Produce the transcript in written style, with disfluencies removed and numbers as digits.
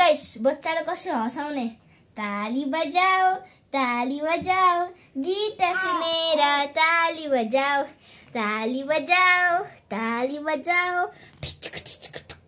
guys बच्चाले कसरी हँसाउने ताली बजाओ गीत सुनेर ताली बजाओ